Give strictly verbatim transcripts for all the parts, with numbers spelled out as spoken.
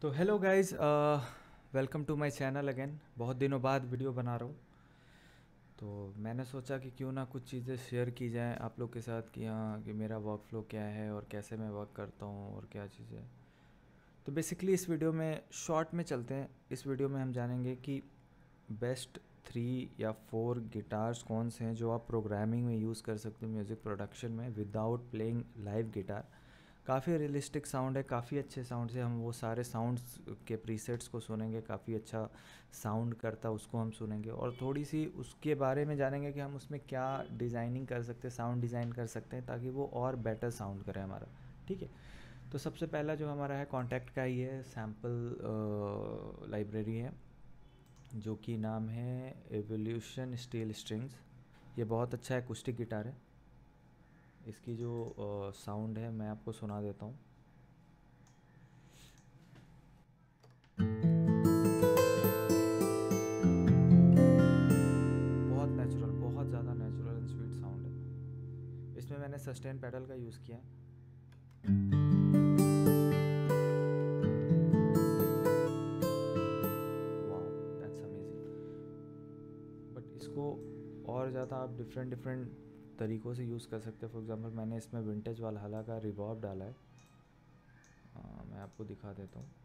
तो hello guys, welcome to my channel again. बहुत दिनों बाद वीडियो बना रहा हूँ, तो मैंने सोचा कि क्यों ना कुछ चीज़ें शेयर की जाएं आप लोग के साथ कि हाँ कि मेरा वर्क फ्लो क्या है और कैसे मैं वर्क करता हूँ और क्या चीज़ें। तो बेसिकली इस वीडियो में शॉर्ट में चलते हैं। इस वीडियो में हम जानेंगे कि best three or four guitars कौन से हैं जो आप प्रोग्रामिंग में यूज़ कर सकते हो म्यूज़िक प्रोडक्शन में विदाउट प्लेइंग लाइव गिटार। काफ़ी रियलिस्टिक साउंड है, काफ़ी अच्छे साउंड से हम वो सारे साउंड्स के प्रीसेट्स को सुनेंगे, काफ़ी अच्छा साउंड करता उसको हम सुनेंगे और थोड़ी सी उसके बारे में जानेंगे कि हम उसमें क्या डिज़ाइनिंग कर सकते हैं, साउंड डिज़ाइन कर सकते हैं ताकि वो और बेटर साउंड करे हमारा। ठीक है, तो सबसे पहला जो हमारा है कॉन्टैक्ट का ही है, सैम्पल लाइब्रेरी है जो कि नाम है एवोल्यूशन स्टील स्ट्रिंग्स। ये बहुत अच्छा एकॉस्टिक गिटार है। इसकी जो साउंड है मैं आपको सुना देता हूँ। बहुत नेचुरल, बहुत ज़्यादा नेचुरल एंड स्वीट साउंड है। इसमें मैंने सस्टेन पैडल का यूज़ किया है। Wow, that's amazing. बट इसको और ज़्यादा आप डिफरेंट डिफरेंट तरीक़ों से यूज़ कर सकते हैं। फॉर एग्जांपल मैंने इसमें विंटेज वालहल्ला का रिवर्ब डाला है। आ, मैं आपको दिखा देता हूँ।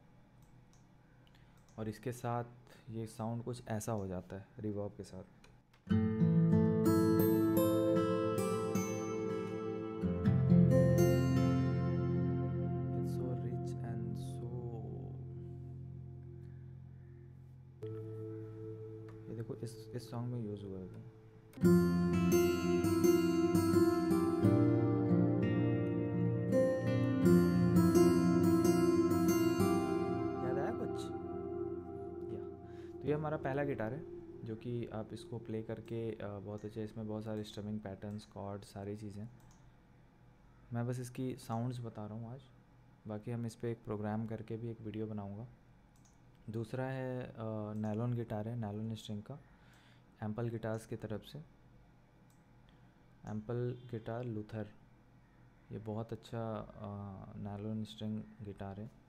और इसके साथ ये साउंड कुछ ऐसा हो जाता है रिवर्ब के साथ। It's so rich and so, ये देखो इस इस सॉन्ग में यूज़ हुआ है वो। याद आया कुछ? या तो ये हमारा पहला गिटार है जो कि आप इसको प्ले करके बहुत अच्छे, इसमें बहुत सारे स्ट्रमिंग पैटर्न्स, कॉर्ड, सारी चीज़ें। मैं बस इसकी साउंड्स बता रहा हूँ आज, बाकी हम इस पर एक प्रोग्राम करके भी एक वीडियो बनाऊँगा। दूसरा है नायलॉन गिटार है, नायलॉन स्ट्रिंग का, एम्पल गिटार्स की तरफ से। एम्पल गिटार लूथर, ये बहुत अच्छा नायलॉन स्ट्रिंग गिटार है।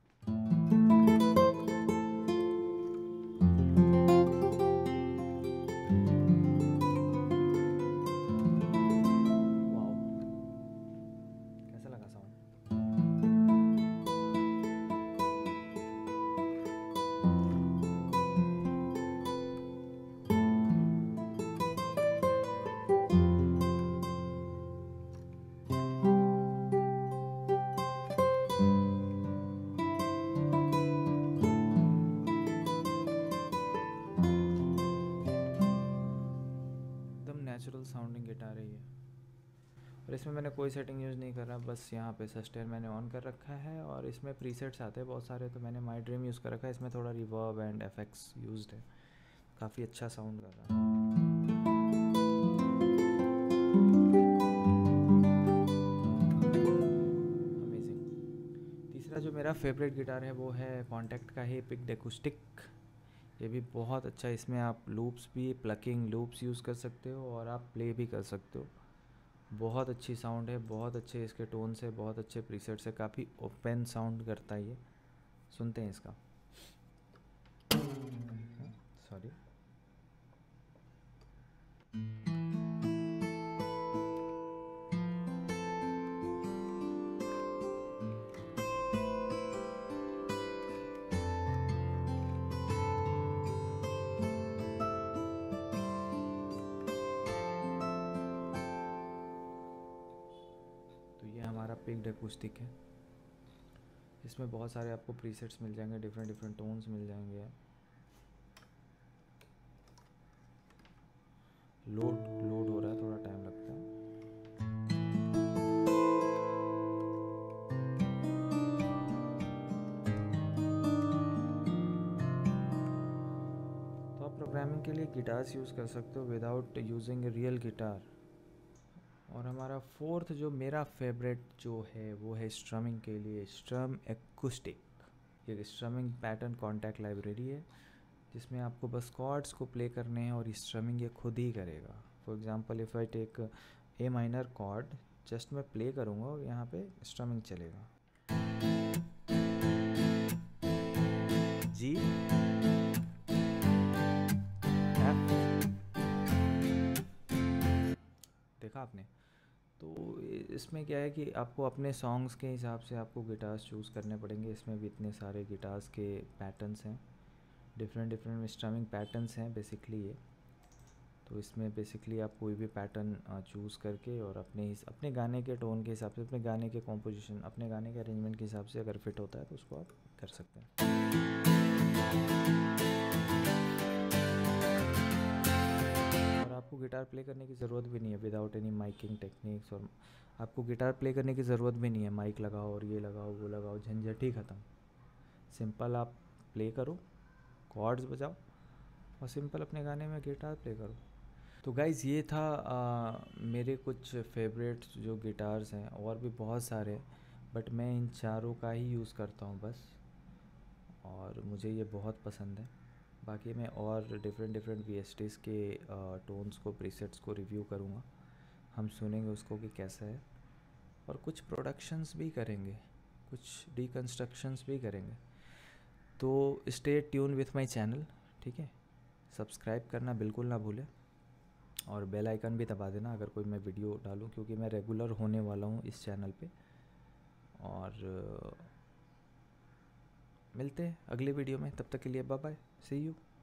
वाओ, कैसा लगा साउंड? नेचुरल साउंडिंग गिटार है ये। और इसमें मैंने कोई सेटिंग यूज़ नहीं कर रहा, बस यहाँ पे सस्टेन मैंने ऑन कर रखा है और इसमें प्रीसेट्स आते हैं बहुत सारे, तो मैंने माई ड्रीम यूज़ कर रखा है। इसमें थोड़ा रिवर्ब एंड एफेक्ट्स यूज्ड है, काफ़ी अच्छा साउंड कर रहा है। अमेजिंग। तीसरा जो मेरा फेवरेट गिटार है वो है कॉन्टैक्ट का ही पिक्ड एकॉस्टिक। ये भी बहुत अच्छा है। इसमें आप लूप्स भी, प्लकिंग लूप्स यूज़ कर सकते हो और आप प्ले भी कर सकते हो। बहुत अच्छी साउंड है, बहुत अच्छे इसके टोन से, बहुत अच्छे प्रीसेट से, काफ़ी ओपन साउंड करता है ये। सुनते हैं इसका। सॉरी। तो ये हमारा पिक्ड एकॉस्टिक है। इसमें बहुत सारे आपको प्रीसेट्स मिल जाएंगे, डिफरेंट डिफरेंट टोन्स मिल जाएंगे। लोड लोड हो रहा है, थोड़ा टाइम लगता है। तो आप प्रोग्रामिंग के लिए गिटार्स यूज़ कर सकते हो without using a real guitar. और हमारा फोर्थ जो मेरा फेवरेट जो है वो है स्ट्रमिंग के लिए, स्ट्रम एकॉस्टिक। ये स्ट्रमिंग पैटर्न कॉन्टैक्ट लाइब्रेरी है जिसमें आपको बस कॉर्ड्स को प्ले करने हैं और स्ट्रमिंग ये खुद ही करेगा। For example if I take a minor chord, just मैं प्ले करूँगा और यहाँ पे स्ट्रमिंग चलेगा। आपने। तो इसमें क्या है कि आपको अपने सॉन्ग्स के हिसाब से आपको गिटार्स चूज़ करने पड़ेंगे। इसमें भी इतने सारे गिटार्स के पैटर्न्स हैं, डिफरेंट डिफरेंट स्ट्रमिंग पैटर्न्स हैं बेसिकली ये। तो इसमें बेसिकली आप कोई भी पैटर्न चूज़ करके और अपने ही अपने गाने के टोन के हिसाब से, अपने गाने के कॉम्पोजिशन, अपने गाने के अरेंजमेंट के हिसाब से अगर फिट होता है तो उसको आप कर सकते हैं। और आपको गिटार प्ले करने की ज़रूरत भी नहीं है विदाउट एनी माइकिंग टेक्निक्स। और आपको गिटार प्ले करने की ज़रूरत भी नहीं है माइक लगाओ और ये लगाओ वो लगाओ, झंझट ही ख़त्म। सिंपल आप प्ले करो, कॉर्ड्स बजाओ और सिंपल अपने गाने में गिटार प्ले करो। तो गाइज़ ये था आ, मेरे कुछ फेवरेट जो गिटार्स हैं, और भी बहुत सारे, बट मैं इन चारों का ही यूज़ करता हूँ बस, और मुझे ये बहुत पसंद है। बाकी मैं और different different V S Ts के टोन्स को, प्रीसेट्स को रिव्यू करूँगा, हम सुनेंगे उसको कि कैसा है, और कुछ प्रोडक्शंस भी करेंगे, कुछ डिकन्स्ट्रक्शंस भी करेंगे। तो stay tune with my channel, ठीक है। सब्सक्राइब करना बिल्कुल ना भूलें और बेल आइकन भी दबा देना अगर कोई मैं वीडियो डालूं, क्योंकि मैं रेगुलर होने वाला हूं इस चैनल पे। और मिलते हैं अगले वीडियो में, तब तक के लिए बाय बाय, सी यू।